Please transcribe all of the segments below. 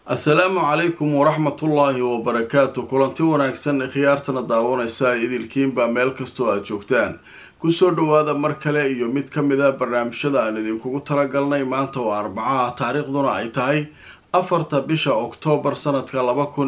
السلام عليكم ورحمة الله وبركاته. كلانتي wanaagsan khiyaartana daawanaysa idilkiin ba meel kasto aad joogtaan ku soo dhawaada mar kale iyo mid kamid ah barnaamijyada aan idinku talagalnay maanta oo Arbaca taariikhduna ay tahay 4 bisha Oktoobar sanadka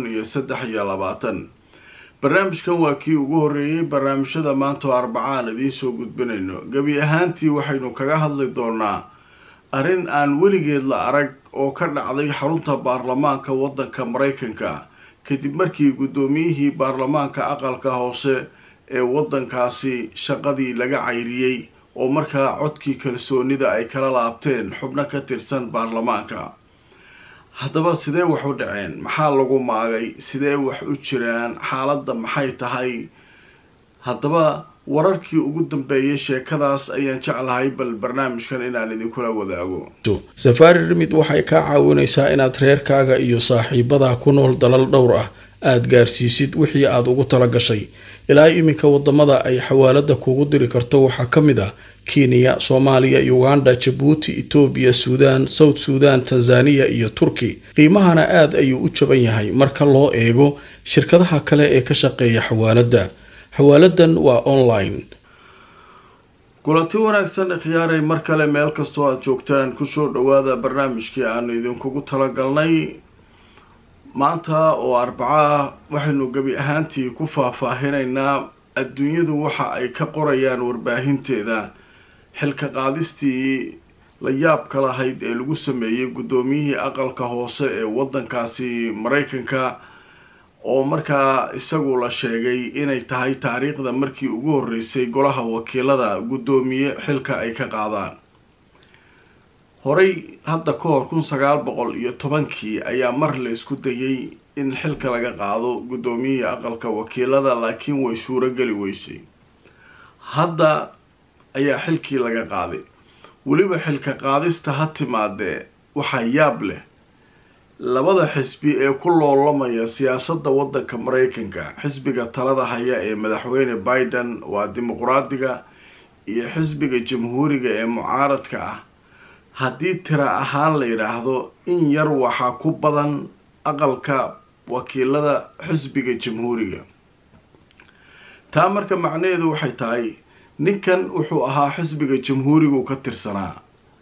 2023. barnaamijkan waa kii ugu horeeyay barnaamijyada maanta oo Arbaca aan idin soo gudbinayno. gabi ahaantii waxaynu kaga hadli doonaa arrin aan weligeed la arag oo ka dhacday xarunta baarlamaanka waddanka Mareykanka kadib markii gudoomiyihii baarlamaanka aqalka hoose ee waddankaasi shaqadii laga cayriyay oo markaa codkii kalsoonida ay kala laabteen xubno ka tirsan baarlamaanka. haddaba sidee wax u dhaceen, maxaa lagu maagay, sidee wax u jiraan, xaaladda maxay tahay? haddaba wararkii ugu dambeeyay sheekadaas ayaan jeclahay bal barnaamijkan inaan idinkula wadaago. Safari Remit waxay ka caawinaysaa inaad reerkaaga iyo saaxiibada ku nool dalal dhowr ah aad gaarsiisid wixii aad ugu tala gashay. ilaa iminka wadamada ay xawaalada kugu diri karto waxaa kamid ah Kenya, Soomaaliya, Uganda, Djibouti, Ethiopia, Sudan, South Sudan, Tanzania iyo Turkey. qiimahana aad ayuu u jaban yahay marka loo eego shirkadaha kale ee ka shaqeeya xawaalada. xawaaladan waa online. kulanti wanaagsan khiyaaray mar kale meel kastoo aad joogtaan ku soo dhawaada barnaamijkii aan idinku talagalnay. maanta oo Arbaca waxaynu gabi ahaantii ku faahfaahinaynaa adduunyadu waxa ay ka qorayaan warbaahinteeda xilka qaadistii la yaabka lahayd ee lagu sameeyay gudoomiyihii aqalka hoose ee waddankaasi Mareykanka oo markaa isagu la sheegay inay tahay taariikhda markii ugu horeysay golaha wakiilada gudoomiye xilka ay ka qaadaan. horey hadda ka hor 1910 ayaa mar la isku dayay in xilka laga qaado gudoomiyihii aqalka wakiilada laakiin way suuro gali weysay. hadda ayaa xilkii laga qaaday. weliba xilka qaadista ha timaadee waxaa yaab leh labada xisbi ee ku loolamaya siyaasadda waddanka Mareykanka, xisbiga talada haya ee madaxweyne Biden waa dimuqraadiga iyo xisbiga jamhuuriga ee mucaaradka ah. haddii tira ahaan la yiraahdo in yar waxaa ku badan aqalka wakiilada xisbiga jamhuuriga. taa marka macnaheedu waxay tahay ninkan wuxuu ahaa xisbiga jamhuuriga ka tirsanaa,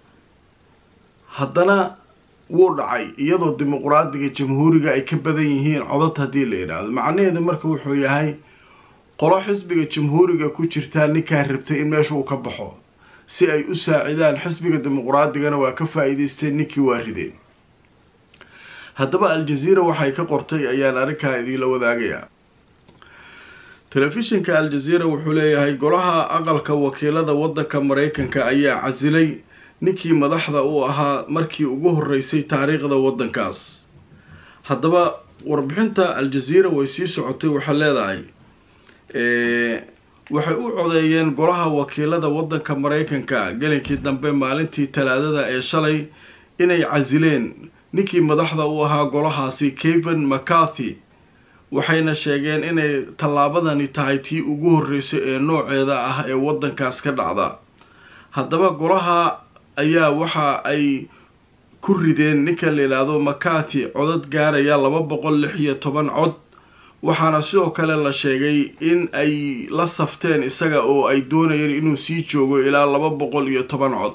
haddana wuu dhacay iyadoo dimuqraadiga jamhuuriga ay ka badan yihiin codad. haddii la yiraahdo macnaheedu marka wuxuu yahay qolo xisbiga jamhuuriga ku jirtaa ninkaa rabtay in meesha uu ka baxo si ay u saacidaan xisbiga dimuqraadigana waa ka faa'iideysteen, ninkii waa rideen. haddaba Al Jazeera waxay ka qortay ayaan arrinkaa idin la wadaagayaa. telefishinka Al Jazeera wuxuu leeyahay golaha aqalka wakiilada waddanka Mareykanka ayaa casilay ninkii madaxda u ahaa markii ugu horeysay taariikhda waddankaas. haddaba warbixinta Al Jazeera way sii socotay, waxay leedahay waxay u codeeyeen golaha wakiilada waddanka Mareykanka gelinkii dambe maalintii Talaadada ee shalay inay casileen ninkii madaxda u ahaa golahaasi Kevin McCarthy. waxayna sheegeen inay tallaabadani tahay tii ugu horeysay ee nooceeda ah ee waddankaas ka dhacda. haddaba golaha ayaa waxa ay ku rideen ninka la yiraahdo McCarthy codad gaaraya 216 cod. waxaana sidoo kale la sheegay in ay la safteen isaga oo ay doonayeen inuu sii joogo ilaa 210 cod.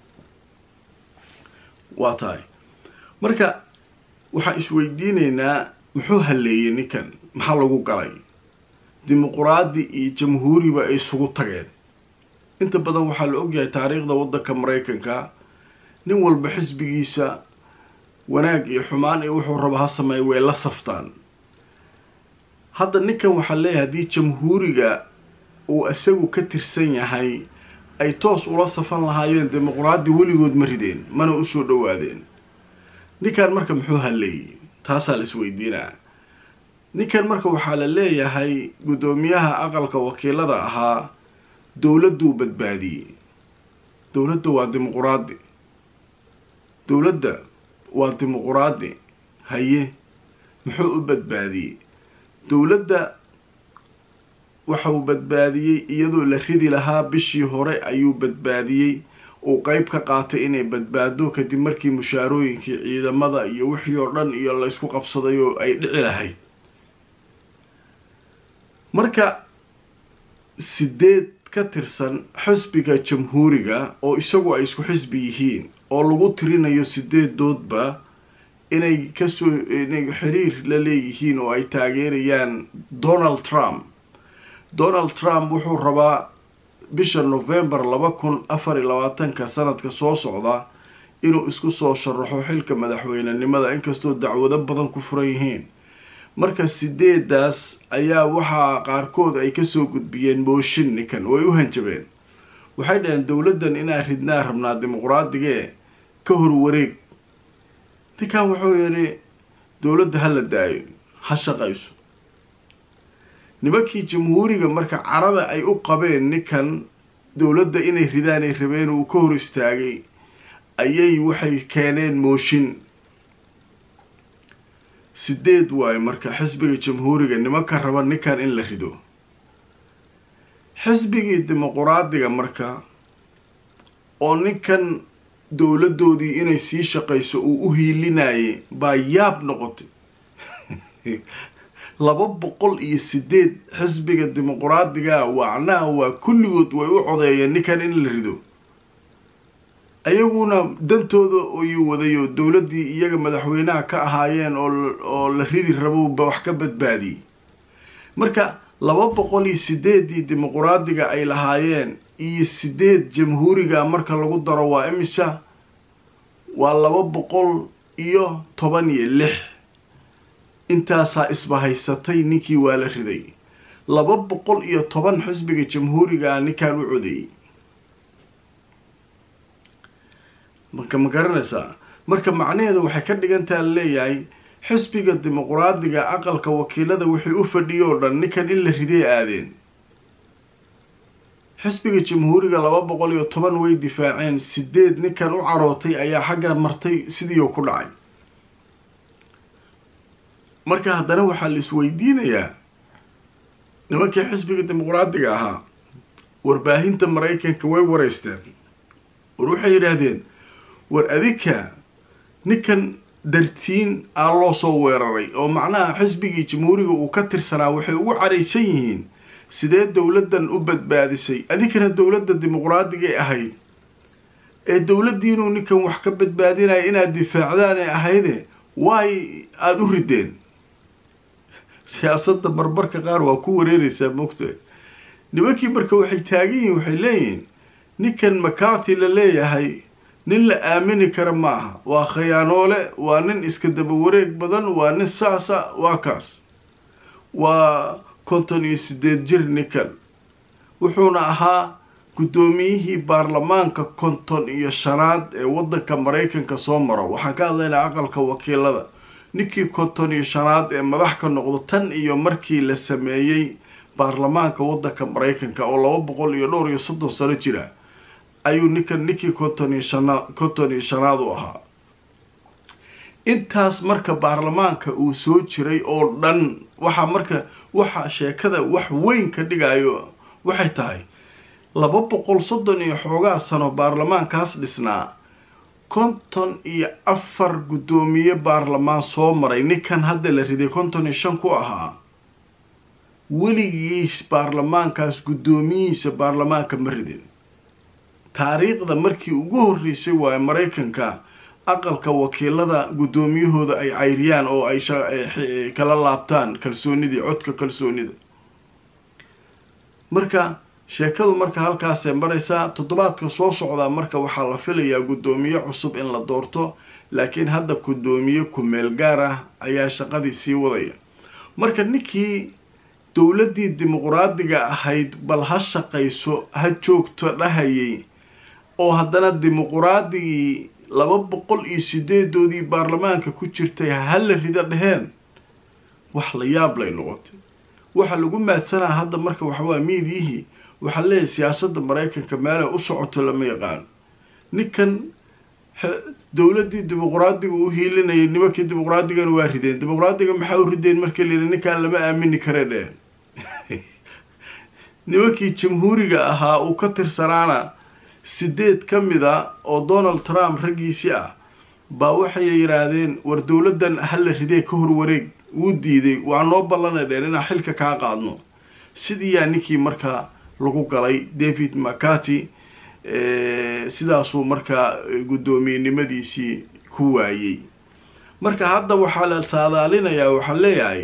waa tahay marka waxaan isweydiinaynaa muxuu haleeyay ninkan, maxaa lagu galay? dimuqraadi iyo jamhuuriba ay isugu tageen. inta badan waxaa la ogyahay taariikhda waddanka Mareykanka nin walba xisbigiisa wanaag iyo xumaan iyo wuxuu rabo ha sameeyo way la saftaan. hadda ninkan waxaa leeyahay haddii jamhuuriga uu isagu ka tirsan yahay ay toos ula safan lahaayeen dimuqraadi weligood ma rideen mana u soo dhawaadeen. ninkan marka muxuu haleeyay? taasaa la isweydiinaa. ninkan marka waxaa la leeyahay gudoomiyaha aqalka wakiilada ahaa dowladdu badbaadiyay. dowladda waa dimuqraadi. dowladda waa dimuqraadi. haye muxuu u badbaadiyay? dowladda waxa uu badbaadiyay iyadoo la ridi lahaa bishii hore ayuu badbaadiyay. uu qeyb ka qaatay inay badbaado kadib markii mushaarooyinkii ciidamada iyo wixii oo dhan iyo la isku qabsaday oo ay dhici lahayd. marka 8 ka tirsan xisbiga jamhuuriga oo isagu ay isku xisbi yihiin oo lagu tirinayo 8 doodba inay xiriir la leeyihiin oo ay taageerayaan Donald Trump. Donald Trump wuxuu rabaa bisha November 2024 sanadka soo socda inuu isku soo sharaxo xilka madaxweynenimada inkastoo dacwado badan ku furan yihiin. marka 8daas ayaa waxa qaarkood ay ka soo gudbiyeen mooshin ninkan way u hanjabeen. waxay dhaheen dawladdan inaan ridnaa rabnaa dimuqraadiga ka hor wareeg. ninkan wuxuu yiri dawladda hala daayo ha shaqayso. nimankii jamhuuriga marka carada ay u qabeen ninkan dawladda inay ridaan ay rabeen uu ka hor istaagay ayay waxay keeneen mooshin. 8 waay marka xisbiga jamhuuriga nimanka raba ninkan in la rido. xisbigii dimuqraadiga marka oo ninkan dawladoodii inay sii shaqayso uu u hiilinayay baa yaab noqotay. 208 xisbiga dimuqraadiga waa kulligood way u codeeyeen ninkan in la rido. ayaguna dantooda oo wadayo dawladii iyaga madaxweynaha ka ahaayeen oo la ridi rabo wax ka badbaadiyay. marka 208 dimuqraadiga ay lahaayeen iyo 8 jamhuuriga marka lagu daro waa imisa waa 216 intaasaa isbahaysatay ninkii waa la riday. 210 xisbiga jamhuuriga ninkan u codeeyay. marka ma garanaysaa marka macnaheedu waxay ka dhigantaa leeyahay xisbiga dimuqraadiga aqalka wakiilada wixii u fadhiyo dhan ninkan in la riday aadeen. xisbiga jamhuuriga 210 way difaaceen. 8 ninkan u carootay ayaa xagga martay sidii ku dhacay. marka haddana waxaa la isweydiinayaa nimankii xisbiga dimuqraadiga ahaa warbaahinta Mareykanka way wareysteen. waxay yiraahdeen war adika ninkan dartiin loo soo weeraray oo macnaha xisbigii jamhuuriga uu ka tirsanaa waxay ugu careysan yihiin sidee dawladdan u badbaadisay adikana dawladda dimuqraadiga ahayd ee dawladdiinu ninkan wax ka badbaadinaya inaad difaacdaan ee ahayde way aad u rideen. siyaasadda barbarka qaar waa ku wareeraysaa moogtay. nimankii marka waxay taagan yihiin waxay leeyihiin ninkan McCarthy la leeyahay nin la aamini kara maaha waa khiyaanoole waa nin iska daba wareeg badan waa nin saasa waa kaas waa 58 jir ninkan wuxuuna ahaa guddoomiyihii baarlamaanka 55aad ee waddanka Mareykanka soo maro. waxaan ka hadlaynaa aqalka wakiilada ninkii 55aad ee madax ka noqdo tan iyo markii la sameeyay baarlamaanka waddanka Mareykanka oo 230 sano jira ayuu ninkii 55aad u ahaa. intaas marka baarlamaanka uu soo jiray oo dhan waxa sheekada wax weyn ka dhigayo waxay tahay 230 iyo xoogaa sano baarlamaankaas dhisnaa 54 guddoomiye baarlamaan soo maray. ninkan hadda la riday 55 ku ahaa weligiis baarlamaankaas guddoomiyihiisa baarlamaanka ma ridin. taariikhda markii ugu horreysay waa Mareykanka aqalka wakiilada guddoomiyahooda ay cayriyaan oo ay kala laabtaan kalsoonidii codka kalsoonida. marka sheekadu marka halkaas ay maraysaa. toddobaadka soo socda marka waxaa la filayaa guddoomiye cusub in la doorto laakiin hadda guddoomiye ku meel gaar ah ayaa shaqadii sii wadaya. marka ninkii dawladdii dimuqraadiga ahayd bal ha shaqayso ha joogto dhahayay oo haddana dimuqraadigi 208doodii baarlamaanka ku jirtay hal la rida dheheen wax la yaab lay noqotay. waxa lagu maadsanaa hadda marka waxa waa miidiyihii waxa leeyahay siyaasadda Mareykanka meel ay u socoto lama yaqaan. ninkan dawladdii dimuqraadiga u hiilinayay nimankii dimuqraadigana waa rideen. dimuqraadiga maxaa u rideen markii la yidhi ninkan lama aamini kare dheheen. nimankii jamhuuriga ahaa uu ka tirsanaana 8 ka mida oo Donald Trump raggiisii ah baa waxay yiraahdeen war dowladan hal ridee ka hor wareeg uu diiday waa noo ballanadeen inaan xilka ka qaadno sidii ninkii markaa lagu galay David McCarthy sidaasuu markaa guddoomiyenimadiisii ku waayay marka hadda waxaa la saadaalinayaa waxa leeyahay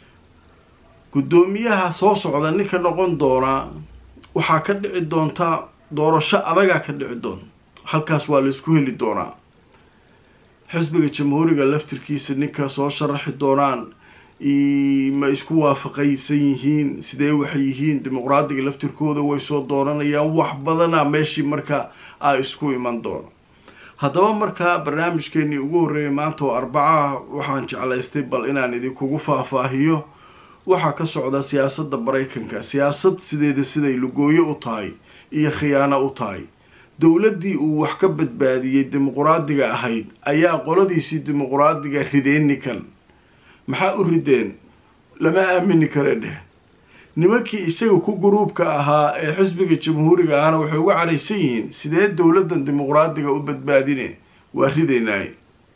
guddoomiyaha soo socda ninka noqon doona waxaa ka dhici doonta doorasho adaga ka dhici doon halkaas waa la isku heli doonaa xisbiga jamhuuriga laftirkiisa ninka soo sharaxi doonaan ma isku waafaqaysan yihiin sidee waxay yihiin dimuqraadiga laftirkooda way soo dooranayaan wax badana meeshii marka ay isku iman doono haddaba marka barnaamijkeennii ugu horreeyay maanta oo Arbaca waxaan jeclaystay bal inaan idinkugu faahfaahiyo waxa ka socda siyaasadda Mareykanka siyaasad sideeda siday lugooyo u tahay iyo khiyaano u tahay dowladdii uu wax ka badbaadiyay dimuqraadiga ahayd ayaa qoladiisii dimuqraadiga rideen ninkan maxaa u rideen lama aamini karo dheh nimankii isaga ku gruubka ahaa ee xisbiga jamhuuriga ahna waxay uga caraysan yihiin sidee dowladan dimuqraadiga u badbaadine waa rideynay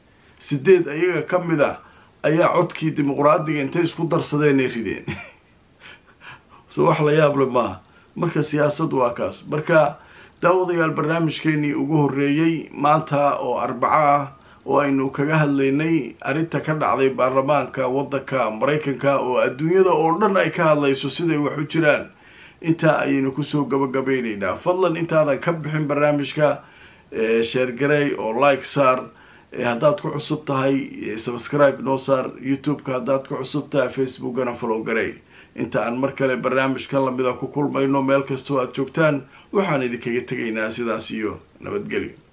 8 ayaga ka mid ah ayaa codkii dimuqraadiga intay isku darsadeen rideen soo wax la yaab leh ma marka siyaasad waa kaas marka daawadayaal barnaamijkeennii ugu horreeyay maanta oo Arbaca oo aynu kaga hadlaynay arinta ka dhacday baarlamaanka waddanka Mareykanka oo adduunyada oo dhan ay ka hadlayso siday wax u jiraan inta ayaynu ku soo gabagabaynaynaa fadlan intaadan ka bixin barnaamijka share garay oo like saar haddaad ku cusub tahay subscribe noo saar YouTube-ka haddaad ku cusub tahay Facebook-gana follow garay inta aan mar kale barnaamijkan lamida ku kulmayno meel kastoo aad joogtaan waxaan idinkaga tegaynaa sidaas iyo nabadgelyo